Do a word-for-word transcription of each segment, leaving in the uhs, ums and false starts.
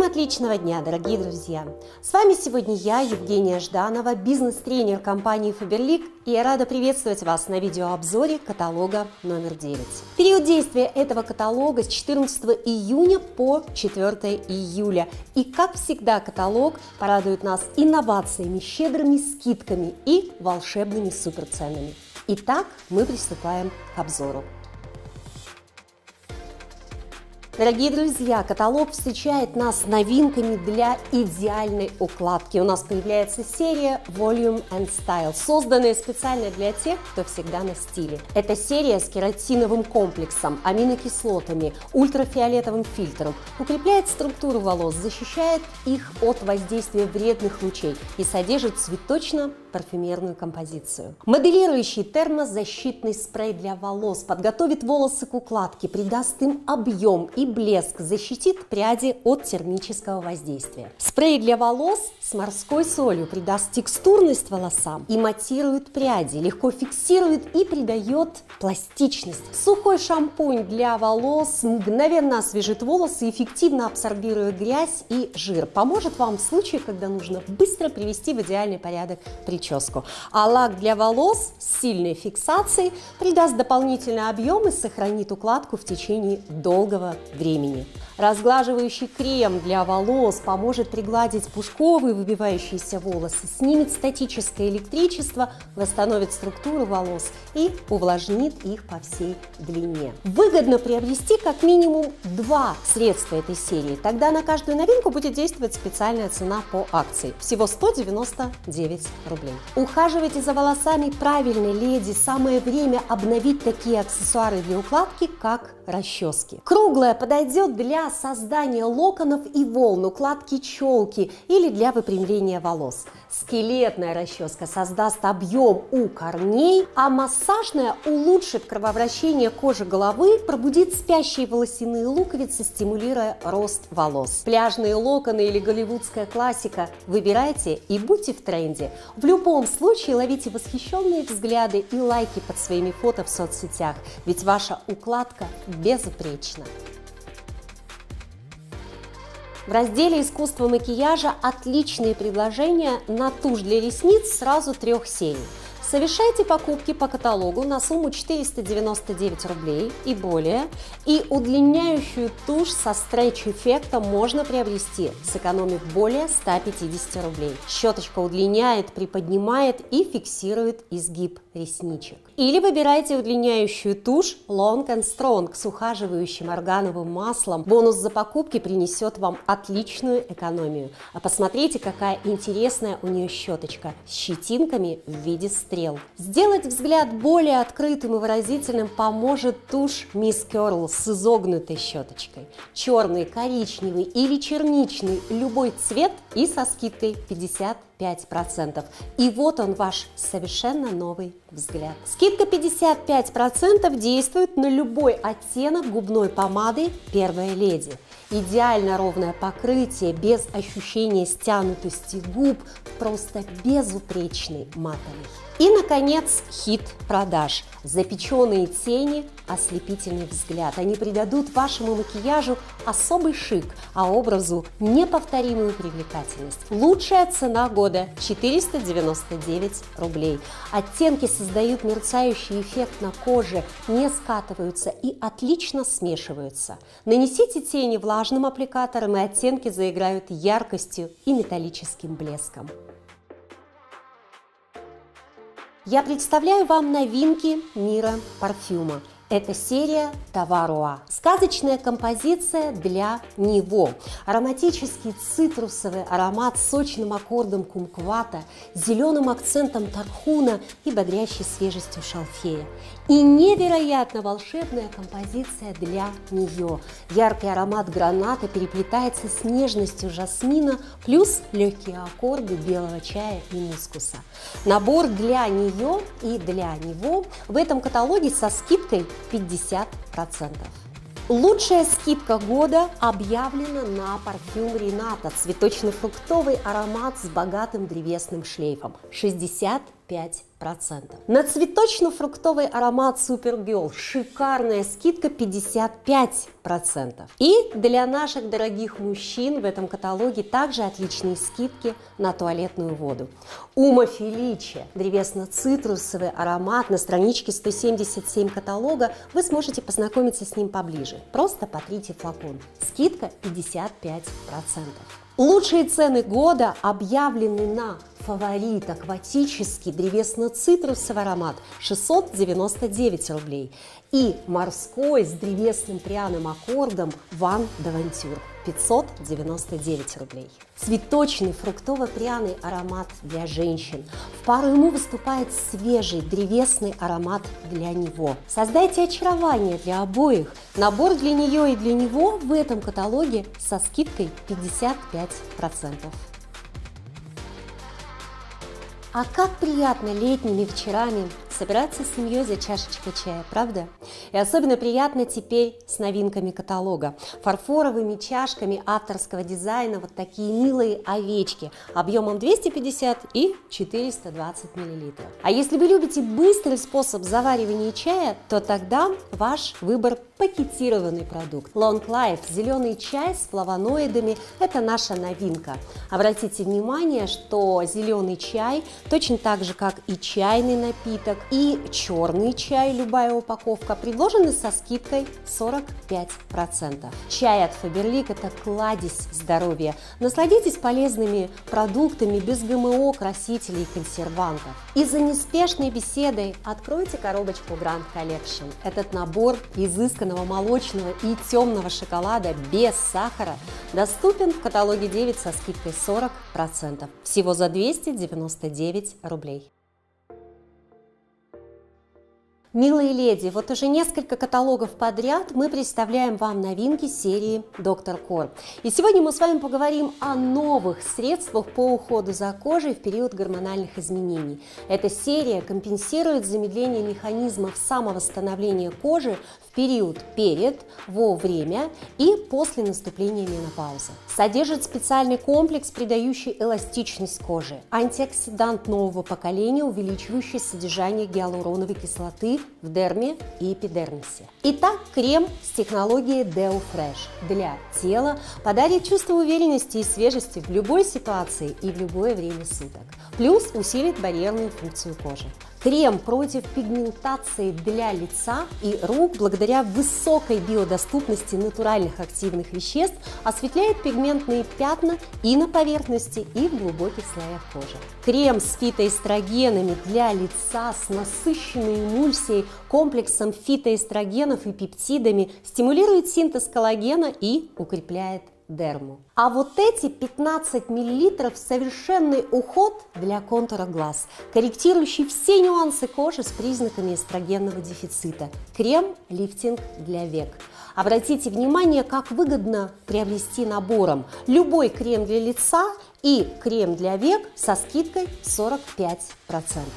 отличного дня, дорогие друзья! С вами сегодня я, Евгения Жданова, бизнес-тренер компании Faberlic, и я рада приветствовать вас на видеообзоре каталога номер девять. Период действия этого каталога с четырнадцатого июня по четвёртое июля. И, как всегда, каталог порадует нас инновациями, щедрыми скидками и волшебными суперценами. Итак, мы приступаем к обзору. Дорогие друзья, каталог встречает нас новинками для идеальной укладки. У нас появляется серия Volume and Style, созданная специально для тех, кто всегда на стиле. Это серия с кератиновым комплексом, аминокислотами, ультрафиолетовым фильтром, укрепляет структуру волос, защищает их от воздействия вредных лучей и содержит цветочно-парфюмерную композицию. Моделирующий термозащитный спрей для волос подготовит волосы к укладке, придаст им объем и блеск, защитит пряди от термического воздействия. Спрей для волос с морской солью придаст текстурность волосам и матирует пряди, легко фиксирует и придает пластичность. Сухой шампунь для волос мгновенно освежит волосы, эффективно абсорбируя грязь и жир. Поможет вам в случае, когда нужно быстро привести в идеальный порядок прическу. А лак для волос с сильной фиксацией придаст дополнительный объем и сохранит укладку в течение долгого времени. Разглаживающий крем для волос поможет пригладить пушковые выбивающиеся волосы, снимет статическое электричество, восстановит структуру волос и увлажнит их по всей длине. Выгодно приобрести как минимум два средства этой серии, тогда на каждую новинку будет действовать специальная цена по акции, всего сто девяносто девять рублей. Ухаживайте за волосами правильной леди, самое время обновить такие аксессуары для укладки, как расчески. Круглая подойдет для создания локонов и волн, укладки челки или для выпрямления волос. Скелетная расческа создаст объем у корней, а массажная улучшит кровообращение кожи головы, пробудит спящие волосяные луковицы, стимулируя рост волос. Пляжные локоны или голливудская классика – выбирайте и будьте в тренде. В любом случае ловите восхищенные взгляды и лайки под своими фото в соцсетях, ведь ваша укладка безупречна. В разделе «Искусство макияжа» отличные предложения на тушь для ресниц сразу трех серий. Совершайте покупки по каталогу на сумму четыреста девяносто девять рублей и более, и удлиняющую тушь со стретч-эффектом можно приобрести, сэкономив более ста пятидесяти рублей. Щеточка удлиняет, приподнимает и фиксирует изгиб ресничек. Или выбирайте удлиняющую тушь Long and Strong с ухаживающим органовым маслом. Бонус за покупки принесет вам отличную экономию. А посмотрите, какая интересная у нее щеточка с щетинками в виде стрел. Сделать взгляд более открытым и выразительным поможет тушь Miss Curl с изогнутой щеточкой. Черный, коричневый или черничный, любой цвет и со скидкой пятьдесят пять процентов. И вот он, ваш совершенно новый взгляд. Скидка пятьдесят пять процентов действует на любой оттенок губной помады «Первая леди». Идеально ровное покрытие, без ощущения стянутости губ, просто безупречный матовый. И, наконец, хит продаж. Запеченные тени, ослепительный взгляд. Они придадут вашему макияжу особый шик, а образу неповторимую привлекательность. Лучшая цена года – четыреста девяносто девять рублей. Оттенки создают мерцающий эффект на коже, не скатываются и отлично смешиваются. Нанесите тени влажным аппликатором, и оттенки заиграют яркостью и металлическим блеском. Я представляю вам новинки мира парфюма. Это серия Таваруа. Сказочная композиция для него. Ароматический цитрусовый аромат с сочным аккордом кумквата, зеленым акцентом тархуна и бодрящей свежестью шалфея. И невероятно волшебная композиция для нее. Яркий аромат граната переплетается с нежностью жасмина, плюс легкие аккорды белого чая и мускуса. Набор для нее и для него в этом каталоге со скидкой пятьдесят процентов. Лучшая скидка года объявлена на парфюм Рената. Цветочно-фруктовый аромат с богатым древесным шлейфом. шестьдесят пять процентов. На цветочно-фруктовый аромат Supergirl шикарная скидка пятьдесят пять процентов. И для наших дорогих мужчин в этом каталоге также отличные скидки на туалетную воду. Ума Феличе древесно-цитрусовый аромат на страничке сто семьдесят семь каталога. Вы сможете познакомиться с ним поближе. Просто потрите флакон. Скидка пятьдесят пять процентов. Лучшие цены года объявлены на Фаворит акватический древесно-цитрусовый аромат шестьсот девяносто девять рублей и морской с древесным пряным аккордом Ван Давантюр пятьсот девяносто девять рублей. Цветочный фруктово-пряный аромат для женщин. В пару ему выступает свежий древесный аромат для него. Создайте очарование для обоих. Набор для нее и для него в этом каталоге со скидкой пятьдесят пять процентов. А как приятно летними вечерами собираться с семьей за чашечкой чая, правда? И особенно приятно теперь с новинками каталога. Фарфоровыми чашками авторского дизайна вот такие милые овечки объемом двести пятьдесят и четыреста двадцать миллилитров. А если вы любите быстрый способ заваривания чая, то тогда ваш выбор пакетированный продукт. Long Life зеленый чай с флавоноидами – это наша новинка. Обратите внимание, что зеленый чай точно так же, как и чайный напиток, и черный чай, любая упаковка, предложены со скидкой сорок пять процентов. Чай от Faberlic – это кладезь здоровья. Насладитесь полезными продуктами без ГМО, красителей и консервантов. И за неспешной беседой откройте коробочку Grand Collection. Этот набор изысканного молочного и темного шоколада без сахара доступен в каталоге девять со скидкой сорок процентов. Всего за двести девяносто девять рублей. Милые леди, вот уже несколько каталогов подряд мы представляем вам новинки серии доктор Кор. И сегодня мы с вами поговорим о новых средствах по уходу за кожей в период гормональных изменений. Эта серия компенсирует замедление механизмов самовосстановления кожи в период перед, во время и после наступления менопаузы. Содержит специальный комплекс, придающий эластичность коже, антиоксидант нового поколения, увеличивающий содержание гиалуроновой кислоты в дерме и эпидермисе. Итак, крем с технологией Deo Fresh для тела подарит чувство уверенности и свежести в любой ситуации и в любое время суток. Плюс усилит барьерную функцию кожи. Крем против пигментации для лица и рук благодаря высокой биодоступности натуральных активных веществ осветляет пигментные пятна и на поверхности, и в глубоких слоях кожи. Крем с фитоэстрогенами для лица с насыщенной эмульсией, комплексом фитоэстрогенов и пептидами стимулирует синтез коллагена и укрепляет дерму. А вот эти пятнадцать миллилитров совершенный уход для контура глаз, корректирующий все нюансы кожи с признаками эстрогенного дефицита. Крем-лифтинг для век. Обратите внимание, как выгодно приобрести набором любой крем для лица и крем для век со скидкой сорок пять процентов.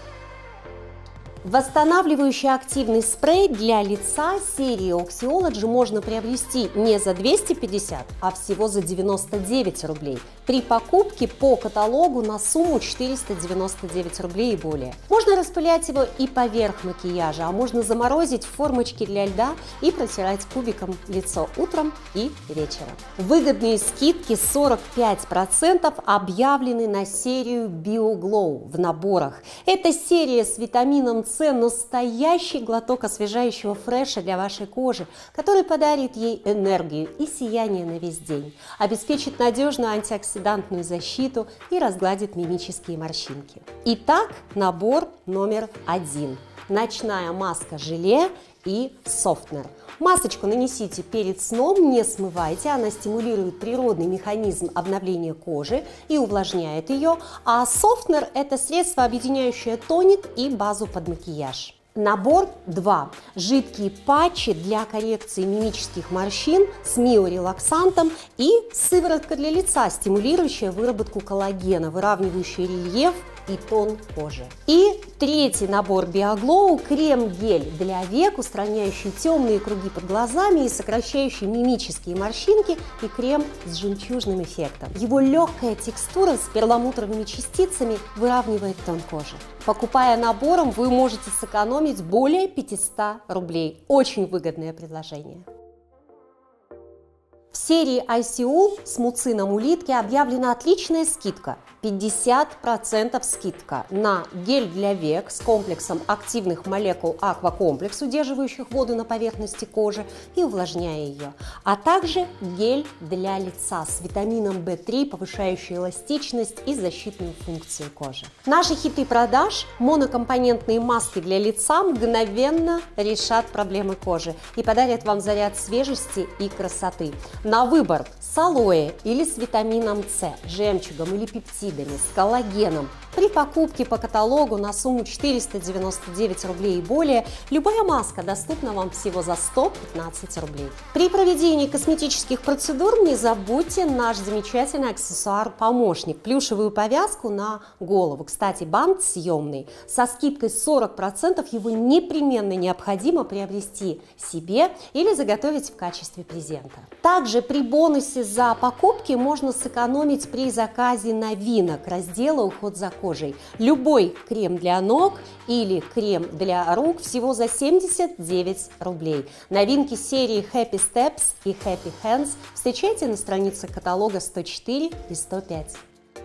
Восстанавливающий активный спрей для лица серии Oxyology можно приобрести не за двести пятьдесят, а всего за девяносто девять рублей при покупке по каталогу на сумму четыреста девяносто девять рублей и более. Можно распылять его и поверх макияжа, а можно заморозить в формочке для льда и протирать кубиком лицо утром и вечером. Выгодные скидки сорок пять процентов объявлены на серию BioGlow в наборах. Это серия с витамином С, настоящий глоток освежающего фреша для вашей кожи, который подарит ей энергию и сияние на весь день, обеспечит надежную антиоксидантную защиту и разгладит мимические морщинки. Итак, набор номер один. Ночная маска-желе и софтнер. Масочку нанесите перед сном, не смывайте, она стимулирует природный механизм обновления кожи и увлажняет ее, а софтнер – это средство, объединяющее тоник и базу под макияж. Набор два. Жидкие патчи для коррекции мимических морщин с миорелаксантом и сыворотка для лица, стимулирующая выработку коллагена, выравнивающая рельеф и тон кожи. И третий набор BioGlow – крем-гель для век, устраняющий темные круги под глазами и сокращающий мимические морщинки, и крем с жемчужным эффектом. Его легкая текстура с перламутровыми частицами выравнивает тон кожи. Покупая набором, вы можете сэкономить более пятисот рублей. Очень выгодное предложение. В серии ай си ю с муцином улитки объявлена отличная скидка. пятьдесят процентов скидка на гель для век с комплексом активных молекул аквакомплекс, удерживающих воду на поверхности кожи и увлажняя ее, а также гель для лица с витамином бэ три, повышающий эластичность и защитную функцию кожи. Наши хиты продаж – монокомпонентные маски для лица мгновенно решат проблемы кожи и подарят вам заряд свежести и красоты. На выбор с алоэ или с витамином С, жемчугом или пептидами, с коллагеном. При покупке по каталогу на сумму четыреста девяносто девять рублей и более любая маска доступна вам всего за сто пятнадцать рублей. При проведении косметических процедур не забудьте наш замечательный аксессуар-помощник – плюшевую повязку на голову. Кстати, бант съемный. Со скидкой сорок процентов его непременно необходимо приобрести себе или заготовить в качестве презента. Также при бонусе за покупки можно сэкономить при заказе новинок раздела «Уход за кожей». Любой крем для ног или крем для рук всего за семьдесят девять рублей. Новинки серии Happy Steps и Happy Hands встречайте на страницах каталога сто четыре и сто пять.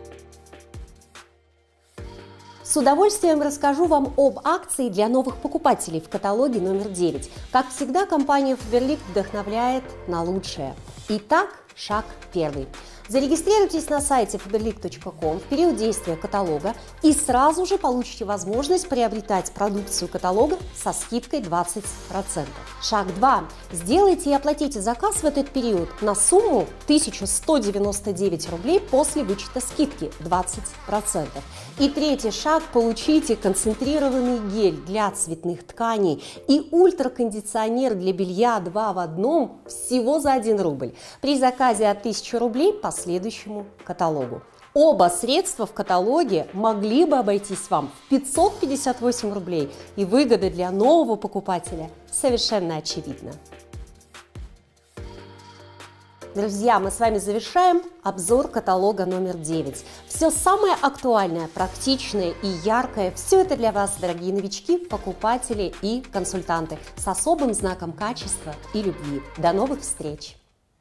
С удовольствием расскажу вам об акции для новых покупателей в каталоге номер девять. Как всегда, компания Faberlic вдохновляет на лучшее. Итак, шаг первый. Зарегистрируйтесь на сайте faberlic точка ком в период действия каталога и сразу же получите возможность приобретать продукцию каталога со скидкой двадцать процентов. Шаг два. Сделайте и оплатите заказ в этот период на сумму тысяча сто девяносто девять рублей после вычета скидки двадцать процентов. И третий шаг. Получите концентрированный гель для цветных тканей и ультракондиционер для белья два в одном всего за один рубль при заказе от тысячи рублей по следующему каталогу. Оба средства в каталоге могли бы обойтись вам в пятьсот пятьдесят восемь рублей, и выгода для нового покупателя совершенно очевидна. Друзья, мы с вами завершаем обзор каталога номер девять. Все самое актуальное, практичное и яркое – все это для вас, дорогие новички, покупатели и консультанты, с особым знаком качества и любви. До новых встреч!